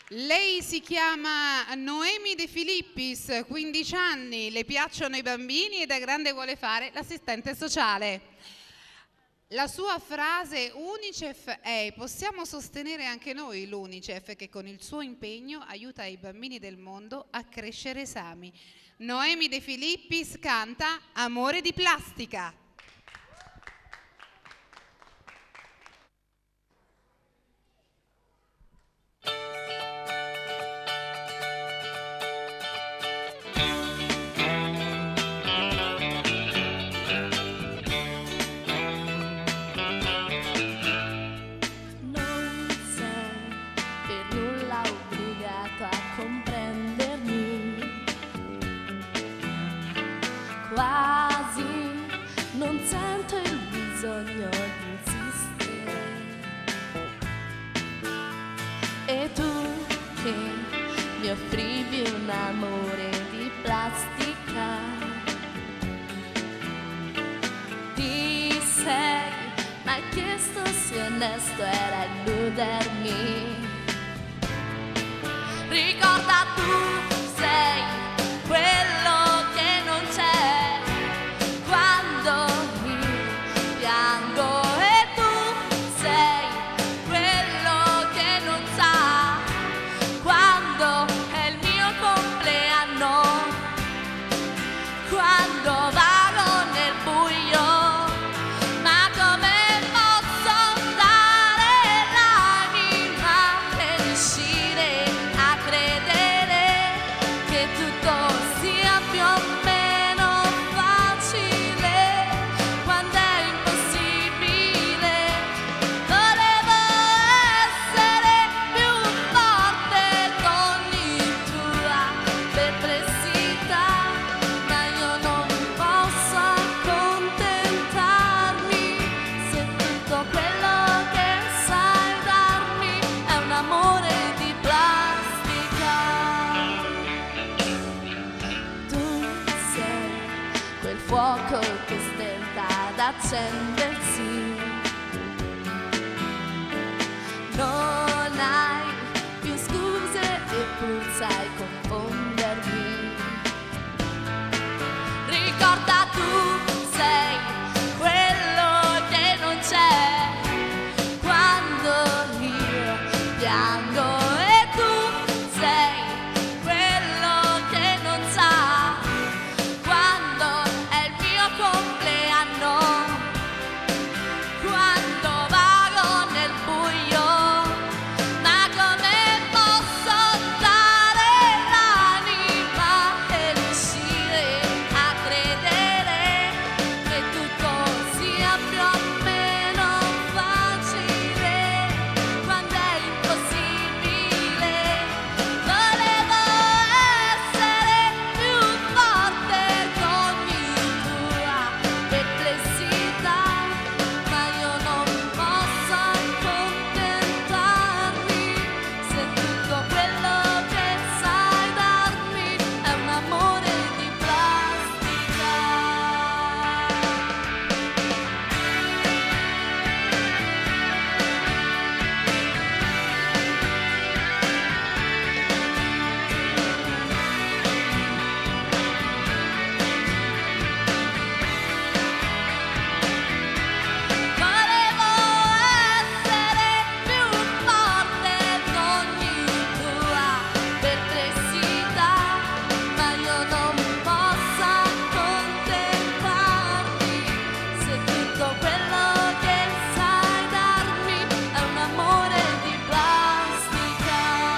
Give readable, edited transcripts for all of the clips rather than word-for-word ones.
Lei si chiama Noemi De Filippis, 15 anni, le piacciono i bambini e da grande vuole fare l'assistente sociale. La sua frase UNICEF è: possiamo sostenere anche noi l'UNICEF che con il suo impegno aiuta i bambini del mondo a crescere sani. Noemi De Filippis canta Amore di plastica. Quasi non sento il bisogno di insistere. E tu che mi offrivi un amore di plastica, ti sei mai chiesto se onesto era illudermi? Ricorda, tu sei quello che non c'è quando io piango, e tu sei quello che non sa quando è il mio compleanno, quando vago nel buio. Ma come posso dare l'anima e riuscire a credere che tutto sia più o meno facile quando è impossibile? Volevo essere più forte con ogni tua perplessità, ma io non posso accontentarmi se tutto quello che sai darmi è un amore di plastica. Tu sei quel fuoco che stenta ad accendersi. Non hai più scuse eppur sai confondermi. Ricorda, tu sei quello che non c'è quando io piango, e tu sei quello che non sa quando è il mio compleanno, quando vago nel buio. Ma come posso dare l'anima e riuscire a credere che tutto sia più o meno facile quando è impossibile? Volevo essere più forte con ogni tua perplessità, ma io non posso accontentarmi se tutto quello che sai darmi è un amore di plastica. Volevo essere più forte con ogni tua perplessità, ma io non posso accontentarmi se tutto quello che sai darmi è un amore di plastica.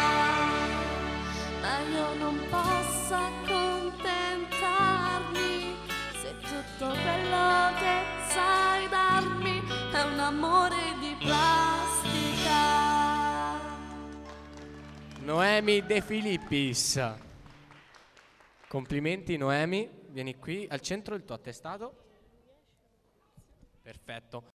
Ma io non posso accontentarmi se tutto quello che sai darmi è un amore di plastica. Noemi De Filippis. Complimenti Noemi, vieni qui al centro del tuo attestato. Perfetto.